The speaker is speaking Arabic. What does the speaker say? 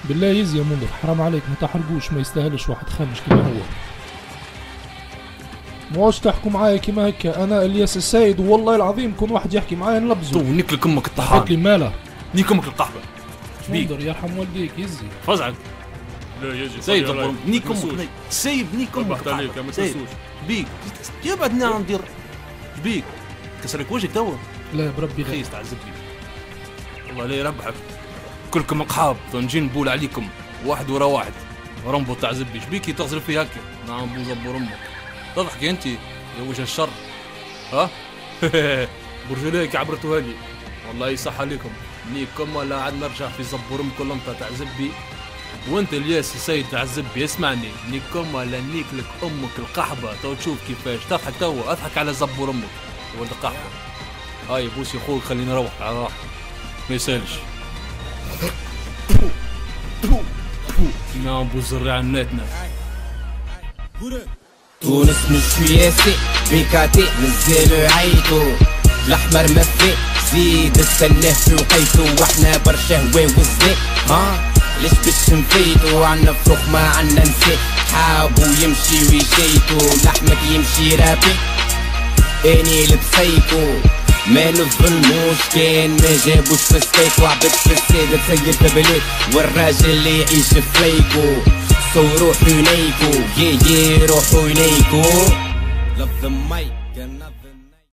بالله يزي يا منذر حرام عليك ما تحرقوش، ما يستاهلش واحد خامش كما هو. موش تحكوا معايا كيما هكا، انا الياس السيد والله العظيم كون واحد يحكي معايا نلبزو. تو نيك امك الطحان. قلت لي ماله؟ نيك امك القحبه. منذر يرحم والديك يزي. فزعك. لا يجي سيد زبور نيك امك سيد نيك امك عليك ما تنسوش. بيك يبعدنا ندير بيك كسرك وجهك توا. لا بربي خيس تعذب لي والله لا يربحك، كلكم اقحاب نجي نبول عليكم واحد ورا واحد. رمبو تعذب لي شبيكي تغزر فيه هكا؟ نعم بو زبور امك تضحكي انت يا وجه الشر. ها برجوليك عبرتوها لي والله يصح عليكم. نيكم ولا عاد نرجع في زبور امك ولا انت تعذب بي. وانت الياس السيد تعذب بي اسمعني، نيكم ولا نيك لك امك القحبه. تو تشوف كيفاش تضحك توا، اضحك على زبور امك يا ولد القحبه. هاي بوسي خوك خليني نروح على راحتي ما يسالش. نعم بو الزرع ناتنا. تونس مش سياسي بيكاتي نزلوا يعيطوا الاحمر مفي زيد السله في وقيته واحنا برشا هوا وزي. ها ليش باش نفيتو عنا فروخ ما عنا نسيت حابو يمشي ويجيتو لحمك يمشي رابي اني لبسيكو ما نظلموش كان ما جابوش في ستيك وعبد في السيدة سيد البلاد والراجل اللي يعيش فليكو سو روحوا ينيكو يي روحوا ينيكو. Love the mic